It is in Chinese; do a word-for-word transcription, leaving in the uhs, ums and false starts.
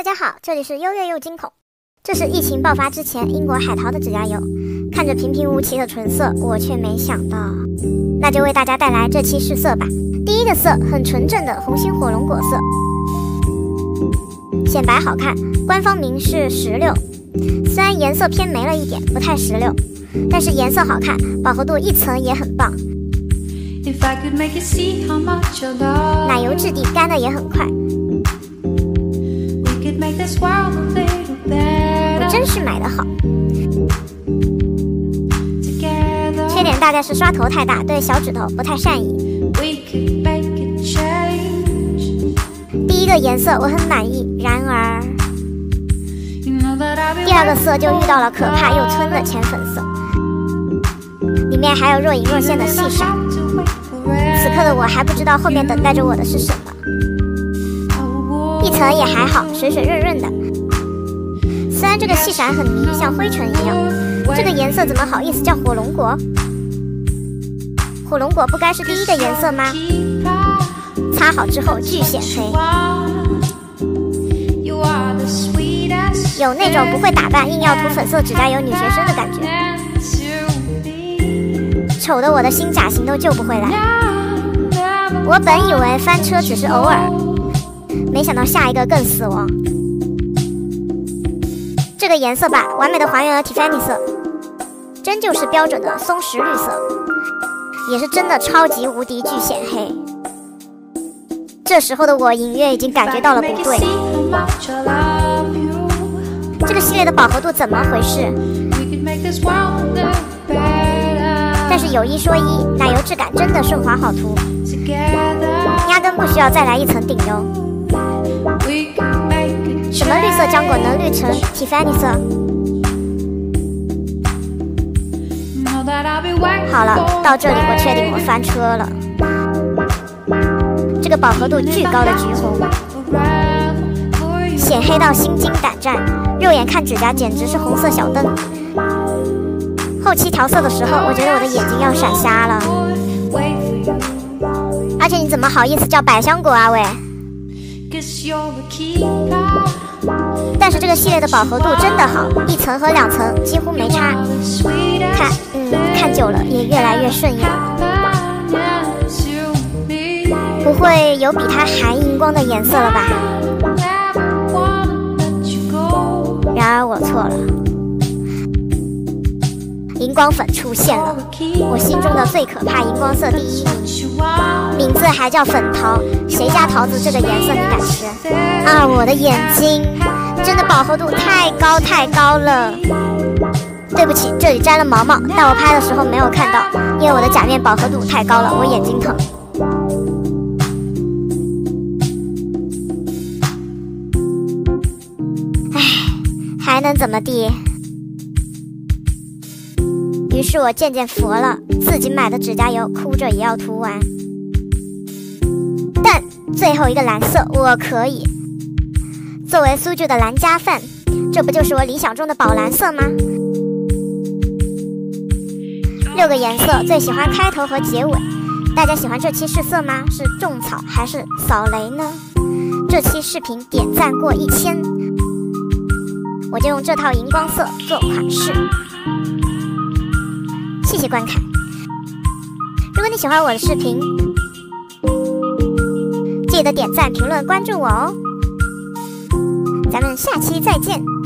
家好，这里是优越又惊恐。这是疫情爆发之前英国海淘的指甲油，看着平平无奇的纯色，我却没想到。那就为大家带来这期试色吧。第一个色很纯正的红心火龙果色，显白好看，官方名是石榴。虽然颜色偏没了一点，不太石榴，但是颜色好看，饱和度一层也很棒。奶油质地，干的也很快。我真是买的好。缺点大概是刷头太大，对小指头不太善意。第一个颜色我很满意，然而第二个色就遇到了可怕又吞的浅粉色，里面还有若隐若现的细闪。此刻的我还不知道后面等待着我的是什么。一层也还好，水水润润的。虽然这个细闪很迷，像灰尘一样。这个颜色怎么好意思叫火龙果？火龙果不该是第一个颜色吗？擦好之后巨显黑，有那种不会打扮硬要涂粉色指甲油女学生的感觉。丑的我的新甲型都救不回来。我本以为翻车只是偶尔，没想到下一个更死亡。这个颜色吧，完美的还原了 Tiffany 色，真就是标准的松石绿色，也是真的超级无敌巨显黑。这时候的我隐约已经感觉到了不对，这个系列的饱和度怎么回事？但是有一说一，奶油质感真的顺滑好涂，压根不需要再来一层顶油。什么绿色浆果能绿成 Tiffany 色？好了，到这里我确定我翻车了。这个饱和度巨高的橘红，显黑到心惊胆战，肉眼看指甲简直是红色小灯。后期调色的时候，我觉得我的眼睛要闪瞎了。而且你怎么好意思叫百香果啊喂？但是这个系列的饱和度真的好，一层和两层几乎没差。看，嗯，看久了也越来越顺眼。不会有比它还荧光的颜色了吧？然而我错了，荧光粉出现了，我心中的最可怕荧光色第一名，名字还叫粉桃，谁家桃子这个颜色你敢吃？啊，我的眼睛，真的饱和度太高太高了。对不起，这里沾了毛毛，但我拍的时候没有看到，因为我的假面饱和度太高了，我眼睛疼。唉，还能怎么地？于是我渐渐佛了，自己买的指甲油哭着也要涂完。但最后一个蓝色我可以。作为苏剧的蓝家饭，这不就是我理想中的宝蓝色吗？六个颜色，最喜欢开头和结尾。大家喜欢这期试色吗？是种草还是扫雷呢？这期视频点赞过一千，我就用这套荧光色做款式。谢谢观看。如果你喜欢我的视频，记得点赞、评论、关注我哦。咱们下期再见。